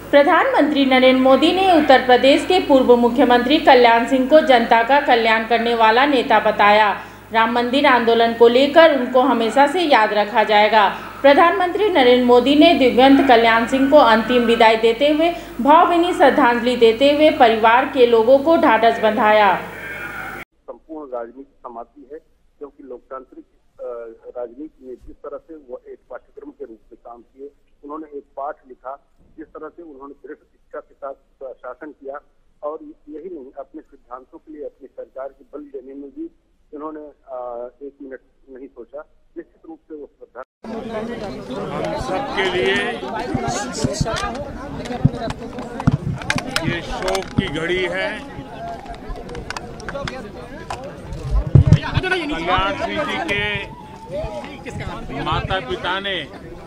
प्रधानमंत्री नरेंद्र मोदी ने उत्तर प्रदेश के पूर्व मुख्यमंत्री कल्याण सिंह को जनता का कल्याण करने वाला नेता बताया। राम मंदिर आंदोलन को लेकर उनको हमेशा से याद रखा जाएगा। प्रधानमंत्री नरेंद्र मोदी ने दिवंगत कल्याण सिंह को अंतिम विदाई देते हुए भावभीनी श्रद्धांजलि देते हुए परिवार के लोगों को ढाढ़स बंधाया। संपूर्ण राजनीति समाप्ति है, क्योंकि लोकतांत्रिक राजनीति में जिस तरह से वो एक पाठ्यक्रम के रूप में काम किए, उन्होंने एक पाठ लिखा, जिस तरह से उन्होंने दृढ़ इच्छा के साथ शासन किया और यही नहीं, अपने सिद्धांतों के लिए अपनी सरकार की बल देने में भी इन्होंने एक मिनट नहीं सोचा। निश्चित रूप से वो श्रद्धा हम सबके लिए ये शोक की घड़ी है। कल्याण सिंह जी के माता पिता ने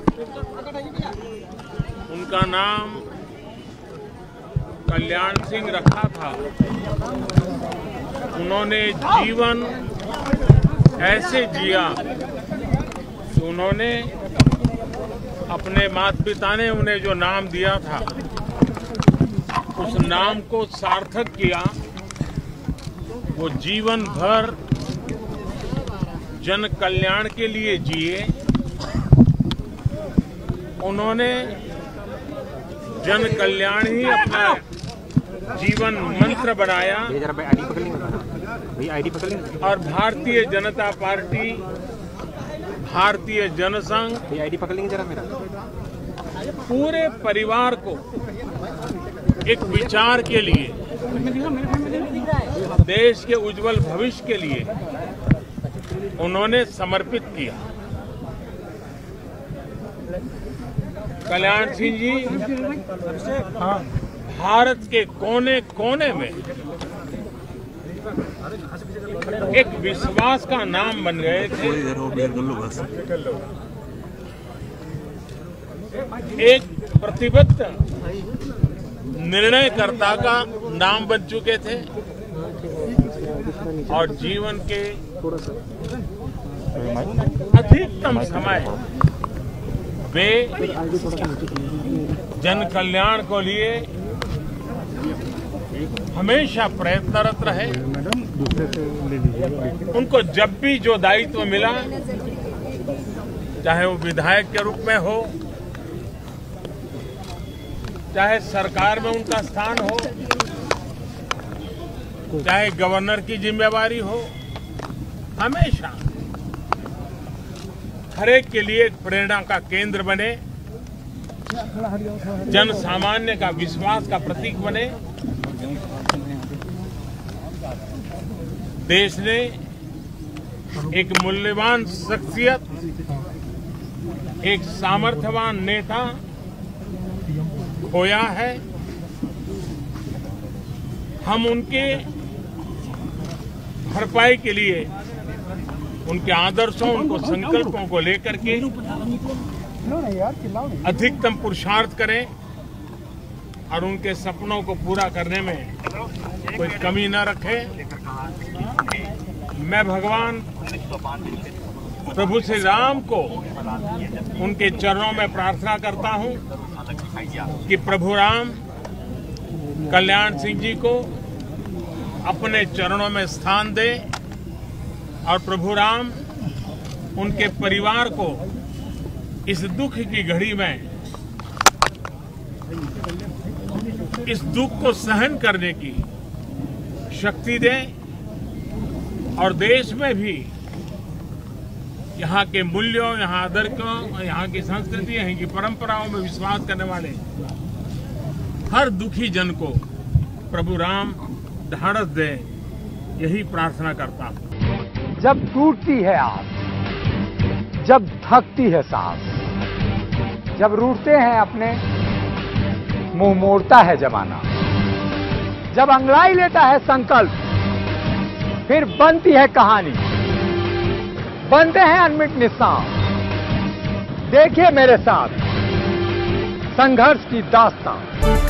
उनका नाम कल्याण सिंह रखा था। उन्होंने जीवन ऐसे जिया कि उन्होंने अपने माता पिता ने उन्हें जो नाम दिया था उस नाम को सार्थक किया। वो जीवन भर जन कल्याण के लिए जिए। उन्होंने जन कल्याण ही अपना जीवन मंत्र बनाया और भारतीय जनता पार्टी, भारतीय जनसंघ पूरे परिवार को एक विचार के लिए, देश के उज्जवल भविष्य के लिए उन्होंने समर्पित किया। कल्याण सिंह जी भारत के कोने कोने में एक विश्वास का नाम बन गए थे। एक प्रतिबद्ध निर्णयकर्ता का नाम बन चुके थे और जीवन के अधिकतम समय वे जन कल्याण को लिए हमेशा प्रयत्नरत रहे। उनको जब भी जो दायित्व मिला, चाहे वो विधायक के रूप में हो, चाहे सरकार में उनका स्थान हो, चाहे गवर्नर की जिम्मेवारी हो, हमेशा हर एक के लिए एक प्रेरणा का केंद्र बने, जन सामान्य का विश्वास का प्रतीक बने। देश ने एक मूल्यवान शख्सियत, एक सामर्थ्यवान नेता खोया है। हम उनके भरपाई के लिए उनके आदर्शों, उनको संकल्पों को लेकर के अधिकतम पुरुषार्थ करें और उनके सपनों को पूरा करने में कोई कमी न रखें। मैं भगवान प्रभु श्री राम को उनके चरणों में प्रार्थना करता हूं कि प्रभु राम कल्याण सिंह जी को अपने चरणों में स्थान दे और प्रभु राम उनके परिवार को इस दुख की घड़ी में इस दुख को सहन करने की शक्ति दें और देश में भी यहाँ के मूल्यों, यहाँ आदर्शों, यहाँ की संस्कृति, यहाँ की परंपराओं में विश्वास करने वाले हर दुखी जन को प्रभु राम ढाढ़स दे, यही प्रार्थना करता हूँ। जब टूटती है आस, जब थकती है सांस, जब रूठते हैं अपने, मुंह मोड़ता है जमाना, जब अंगड़ाई लेता है संकल्प, फिर बनती है कहानी, बनते हैं अनमिट निशान। देखिए मेरे साथ संघर्ष की दास्तान।